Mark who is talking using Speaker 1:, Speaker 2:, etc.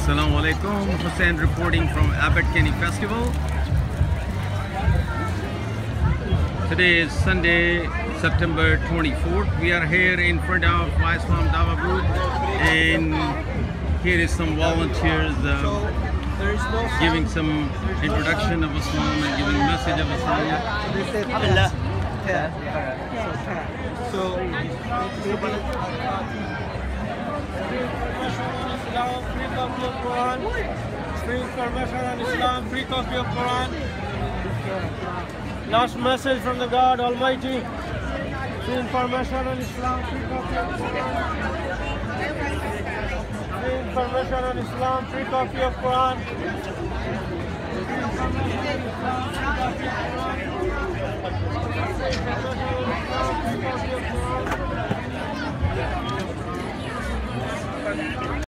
Speaker 1: Assalamu alaikum. Hussein reporting from Abbott Kinney Festival. Today is Sunday, September 24th. We are here in front of WhyIslam Dawa booth, and here is some volunteers giving some introduction of Islam and giving message of Islam.
Speaker 2: Free information on Islam, free copy of Quran. Last message from the God Almighty. Free information on Islam, free copy of Quran. Free information on Islam, free copy of Quran. Free information on Islam, free copy of Quran.